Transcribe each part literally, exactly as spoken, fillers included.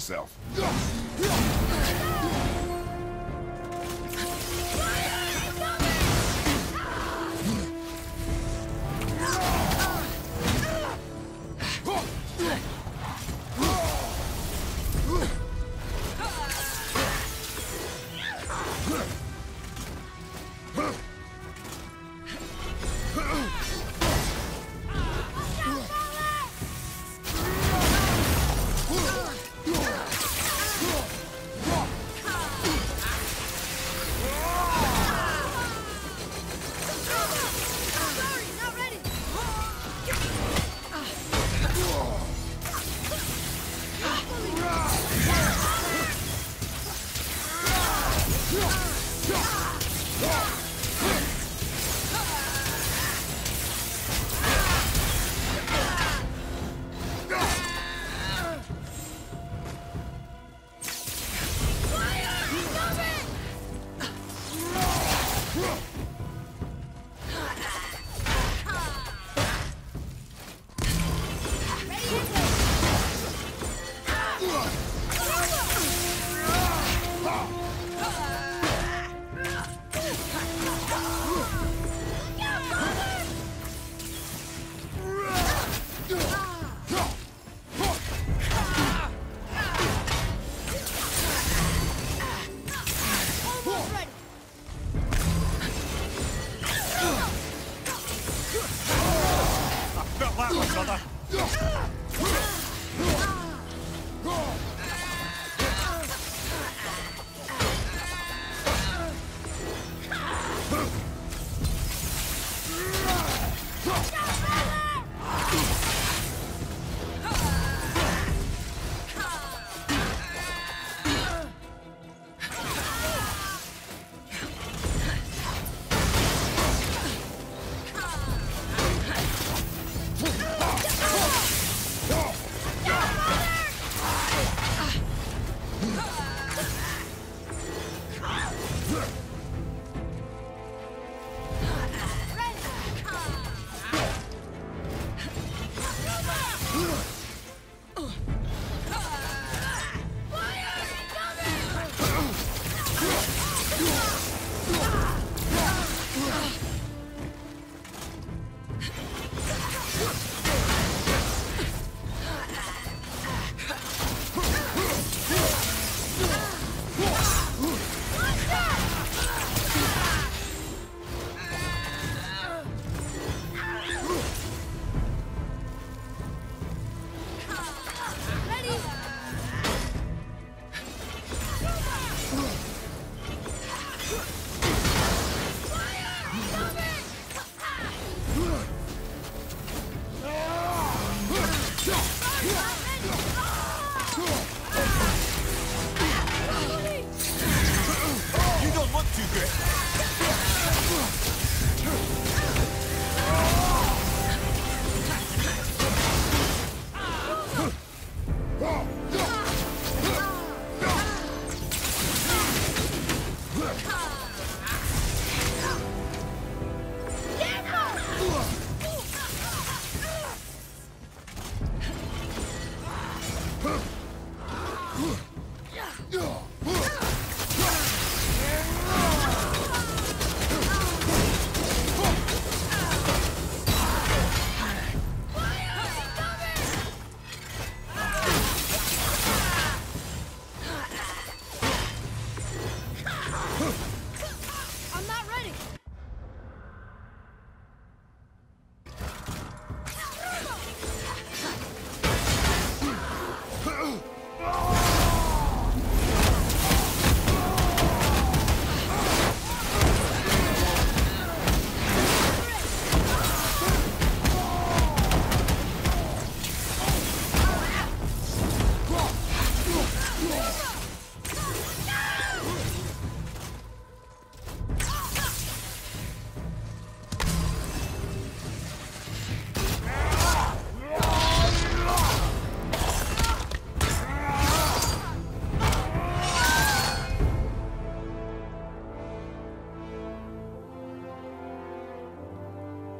myself.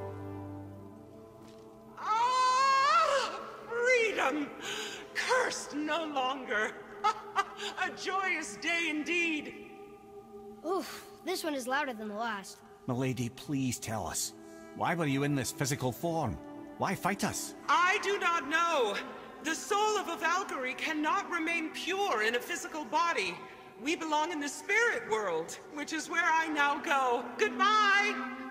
Cursed is no longer. A joyous day indeed. Oof, this one is louder than the last. Milady, please tell us. Why were you in this physical form? Why fight us? I do not know. The soul of a Valkyrie cannot remain pure in a physical body. We belong in the spirit world, which is where I now go. Goodbye!